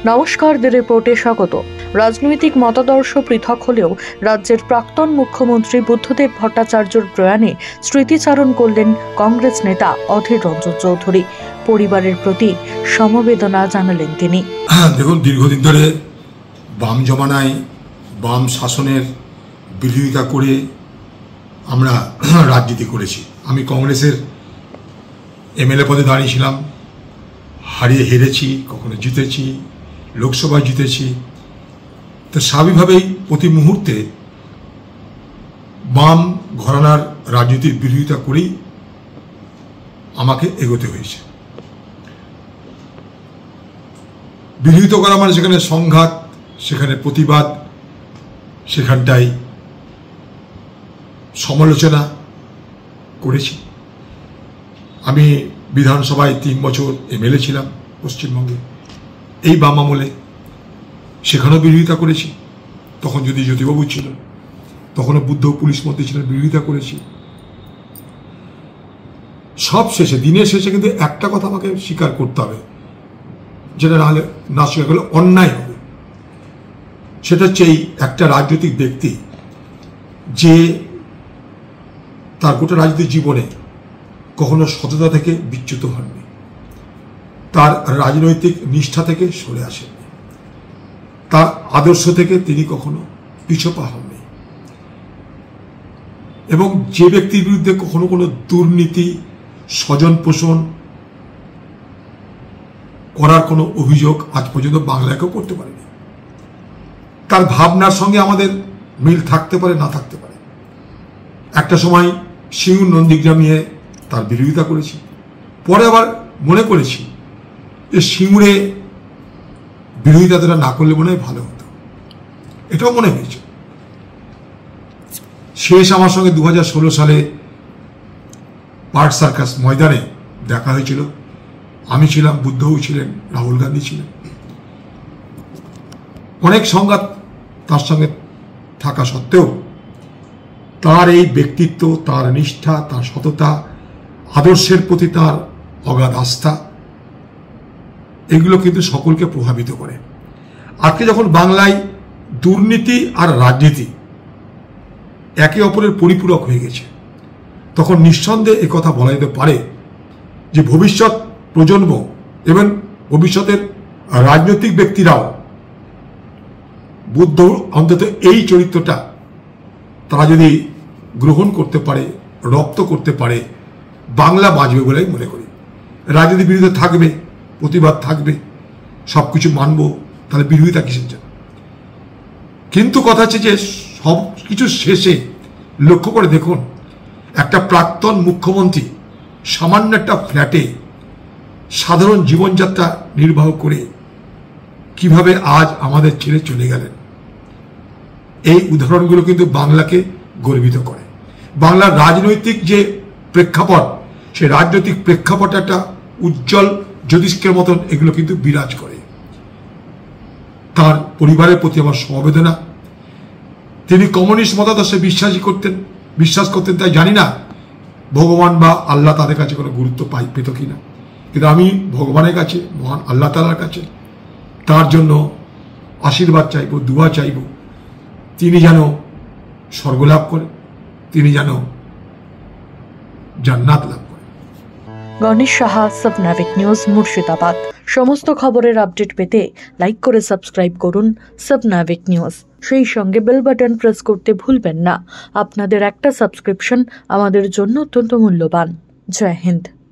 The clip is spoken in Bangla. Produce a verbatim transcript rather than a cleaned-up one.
নমস্কার, দ্য রিপোর্টে স্বাগত। রাজনৈতিক মতাদর্শ পৃথক হলেও রাজ্যের প্রাক্তন মুখ্যমন্ত্রী বুদ্ধদেব ভট্টাচার্যর প্রয়াণে স্মৃতিচারণ করলেন কংগ্রেস নেতা অধীর রঞ্জন চৌধুরী। পরিবারের প্রতি সমবেদনা জানালেন তিনি। দেখুন, দীর্ঘদিন ধরে বাম জমানায় বাম শাসনের বিরোধিতা করে আমরা রাজনীতি করেছি। আমি কংগ্রেসের এমএলএ পদে দাঁড়িয়েছিলাম, হারিয়ে হেরেছি, কখনো জিতেছি, লোকসভায় জিতেছি। তো স্বাভাবিকভাবেই প্রতি মুহূর্তে বাম ঘরানার রাজনীতির বিরোধিতা করেই আমাকে এগোতে হয়েছে। বিরোধিতা করা মানে সেখানে সংঘাত, সেখানে প্রতিবাদ, সেখানটাই সমালোচনা করেছি। আমি বিধানসভায় তিন বছর এমএলএ ছিলাম পশ্চিমবঙ্গে, এই বাম আমলে, সেখানেও বিরোধিতা করেছি। তখন যদি জ্যোতিবাবু ছিল, তখনও বুদ্ধ পুলিশ মন্ত্রী ছিলেন, বিরোধিতা করেছি। সব শেষে, দিনের শেষে কিন্তু একটা কথা আমাকে স্বীকার করতে হবে, যেটা নাহলে না স্বীকার করলে অন্যায় হবে। সেটা হচ্ছে এই একটা রাজনৈতিক ব্যক্তি যে তার গোটা রাজনৈতিক জীবনে কখনো সততা থেকে বিচ্যুত হননি, তার রাজনৈতিক নিষ্ঠা থেকে সরে আসেননি, তার আদর্শ থেকে তিনি কখনো পিছপা হননি, এবং যে ব্যক্তির বিরুদ্ধে কখনো কোনো দুর্নীতি, স্বজন পোষণ করার কোনো অভিযোগ আজ পর্যন্ত বাংলাকেও করতে পারেনি। তার ভাবনার সঙ্গে আমাদের মিল থাকতে পারে, না থাকতে পারে। একটা সময় সিঙ্গুর নন্দীগ্রাম নিয়ে তার বিরোধিতা করেছি, পরে আবার মনে করেছি যে সিঙ্গুরে বিরোধিতাটা না করলে মনে হয় ভালো হতো, এটাও মনে হয়েছে। শেষ আমার সঙ্গে দু হাজার ষোলো সালে পার্ক সার্কাস ময়দানে দেখা হয়েছিল। আমি ছিলাম, বুদ্ধও ছিলেন, রাহুল গান্ধী ছিলেন। অনেক সংঘাত তার সঙ্গে থাকা সত্ত্বেও তার এই ব্যক্তিত্ব, তার নিষ্ঠা, তার সততা, আদর্শের প্রতি তার অগাধ আস্থা, এগুলো কিন্তু সকলকে প্রভাবিত করে। আজকে যখন বাংলায় দুর্নীতি আর রাজনীতি একে অপরের পরিপূরক হয়ে গেছে, তখন নিঃসন্দেহে একথা বলা যেতে পারে যে ভবিষ্যৎ প্রজন্ম এবং ভবিষ্যতের রাজনৈতিক ব্যক্তিরাও বুদ্ধ অন্তত এই চরিত্রটা তারা যদি গ্রহণ করতে পারে, রপ্ত করতে পারে, বাংলা বাঁচবে বলে আমি মনে করি। রাজনীতির বিরুদ্ধে থাকবে, প্রতিবাদ থাকবে, সব কিছু মানব, তাহলে বিরোধিতা কিসের জন্য? কিন্তু কথা হচ্ছে যে সব কিছু শেষে লক্ষ্য করে দেখুন, একটা প্রাক্তন মুখ্যমন্ত্রী সামান্য একটা ফ্ল্যাটে সাধারণ জীবনযাত্রা নির্বাহ করে কিভাবে আজ আমাদের ছেড়ে চলে গেলেন, এই উদাহরণগুলো কিন্তু বাংলাকে গর্বিত করে। বাংলার রাজনৈতিক যে প্রেক্ষাপট, সেই রাজনৈতিক প্রেক্ষাপট একটা উজ্জ্বল জ্যোতিষ্কের মতন এগুলো কিন্তু বিরাজ করে। তার পরিবারের প্রতি আমার সমবেদনা। তিনি কমিউনিস্ট মতাদর্শে বিশ্বাসী করতেন, বিশ্বাস করতেন, তাই জানি না ভগবান বা আল্লাহ তাদের কাছে কোনো গুরুত্ব পাই পেত কিনা, কিন্তু আমি ভগবানের কাছে, মহান আল্লাহ তাআলার কাছে তার জন্য আশীর্বাদ চাইব, দুয়া চাইব, তিনি যেন স্বর্গলাভ করে, তিনি যেন জান্নাত লাভ করে। গণেশ সাহা, সাবনাভিক নিউজ, মুর্শিদাবাদ। সমস্ত খবরের আপডেট পেতে লাইক করে সাবস্ক্রাইব করুন সাবনাভিক নিউজ। সেই সঙ্গে বেল বাটন প্রেস করতে ভুলবেন না। আপনাদের একটা সাবস্ক্রিপশন আমাদের জন্য অত্যন্ত মূল্যবান। জয় হিন্দ।